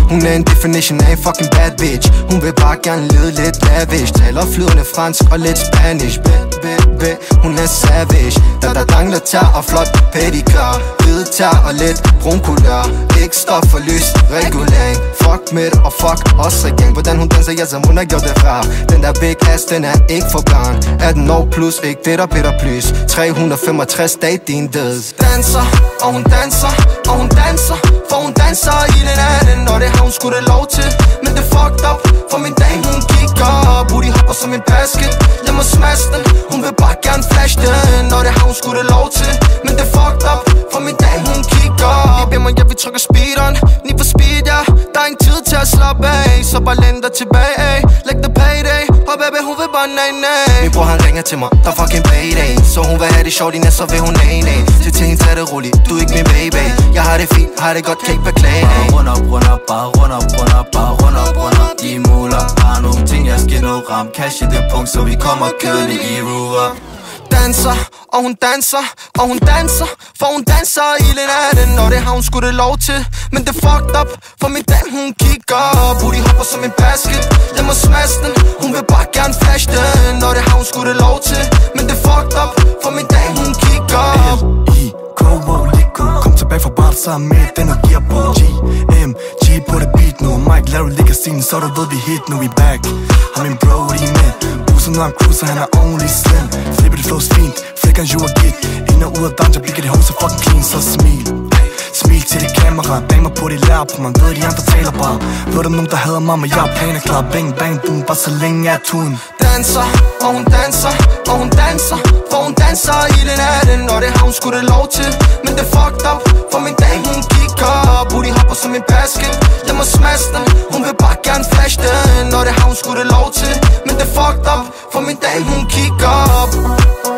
Hun er en definition af en fucking bad bitch. Hun vil bare gerne lide lidt lavish. Taler flydende fransk og lidt spanish. Hun er savage. Der dangler tær og flot pedicure. Hvide tær og lidt brun kulør. Ikke stop for lys, regulering. Fuck midt og fuck også igen. Hvordan hun danser, ja som hun har gjort det før. Den der big ass, den er ikke for børn. 18 år plus, ikke det der bitter plus. 365 dage din død. Danser, og hun danser, og hun danser. For hun danser i den anden, og det har hun sgu da lov til. Men det fucked up, for min dame hun kigger. Booty hopper som en basket. Lad mig smash den, hun vil bare gerne flash den. Og det har hun sgu da lov til. Men det fucked up, for min dame hun kigger. Jeg beder mig, jeg vil trykke speederen. Ni for speed, ja. Der er ingen tid til at slappe af. Så bare læn dig tilbage, læg the payday. Og baby, hun vil bare nej. Min bror han ringer til mig, der fucking payday. Så hun vil have det sjovt i næst, så vil hun nej. Til hende tager det roligt, du er ikke min baby. Jeg har det fint, har det godt, kan ikke beklage. Bare rund op, bare rund op, bare rund op. De muler, bare nogle ting jeg skal nå. Ram cash i det punkt, så vi kommer kørende i Roham. Danser, og hun danser, og hun danser. For hun danser i den anden, og det har hun sgu da lov til. Men det fucked up, for min dame hun kigger. Booty hopper som en basket. Lad mig smash den, hun vil bare gerne flash den. Og det har hun sgu da lov til. Men det fucked up, for min dame hun kigger. Liko, Liko, kom tilbage fra Barca med den og giver på G på det beat nu. Mike, Lowrey ligger scenen, så du ved vi hit, nu vi back. Har min brody med, bussen når han cruiser, han er only slim. Flipper det flows fint, flikker en jord git. Ind og ud af Danser, blikker det home så fucking clean, så smil. Smil til det kamera, damer på de lærp, man ved de andre taler bare. Ved der nogen der hader mig, men jeg er planer klar. Bang bang boom, bare så længe er tun. Danser, og hun danser, og hun danser. For hun danser i den anden, og det har hun sgu da lov til. Men det fucked up, for min dame hun kigger. Booty hopper som en basket. Lad mig smash den, hun vil bare gerne flash den. Og det har hun sgu da lov til. Men det fucked up, for min dame hun kigger.